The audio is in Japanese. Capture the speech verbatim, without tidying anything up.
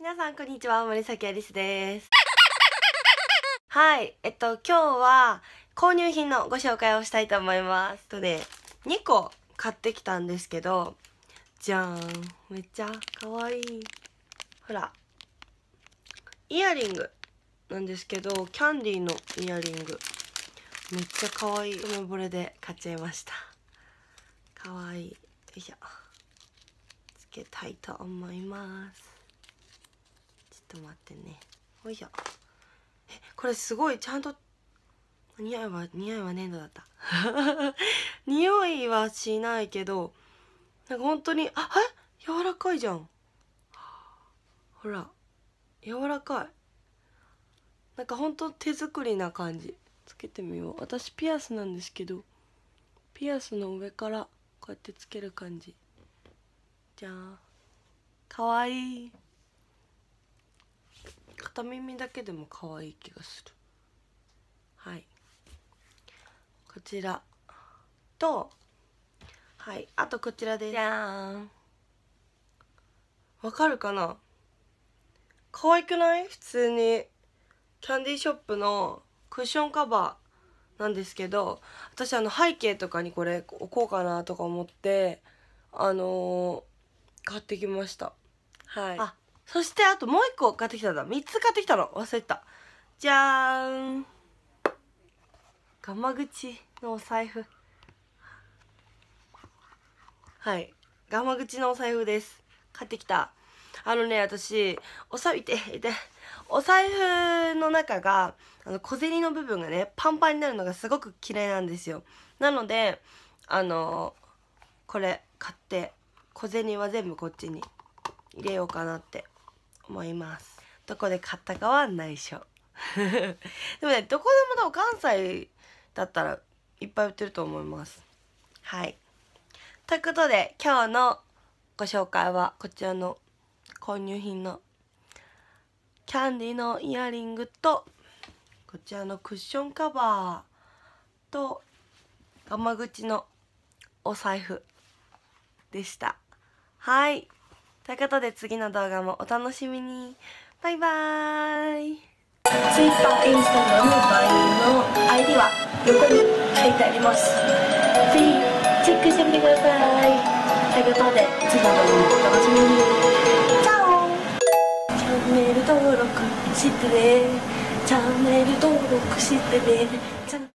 皆さんこんにちは、森崎アリスです。はい、えっと今日は購入品のご紹介をしたいと思います。とね、にこ買ってきたんですけど、じゃーん、めっちゃかわいい。ほら、イヤリングなんですけど、キャンディーのイヤリング。めっちゃかわいい。一目惚れで買っちゃいました。かわいい。よいしょ。つけたいと思います。ちょっと待ってね。よいしょ。え、これすごいちゃんと匂いは匂いは粘土だった。匂いはしないけど、なんか本当にあえ柔らかいじゃん。ほら柔らかい。なんか本当手作りな感じ。つけてみよう。私ピアスなんですけど、ピアスの上からこうやってつける感じ。じゃあかわいい。片耳だけでも可愛い気がする。はい、こちらと、はい、あとこちらです。じゃーん。わかるかな？可愛くない？普通にキャンディーショップのクッションカバーなんですけど、私あの背景とかにこれ置こうかなとか思ってあのー、買ってきました。はい。あ、そしてあともう一個買ってきたんだ。みっつ買ってきたの忘れてた。じゃーん。ガマ口のお財布。はい、ガマ口のお財布です。買ってきた。あのね、私おさいてでお財布の中があの小銭の部分がねパンパンになるのがすごく嫌いなんですよ。なのであのこれ買って小銭は全部こっちに入れようかなって思います。どこで買ったかは内緒。でもね、どこでもどう関西だったらいっぱい売ってると思います。はい、ということで今日のご紹介はこちらの購入品のキャンディのイヤリングとこちらのクッションカバーとガマ口のお財布でした。はい、ということで次の動画もお楽しみに。バイバーイ。Twitter、Instagram、ライン の アイディー は横に書いてあります。ぜひチェックしてみてください。ということで次の動画もお楽しみに。チャオ。チャンネル登録してね。チャンネル登録してね。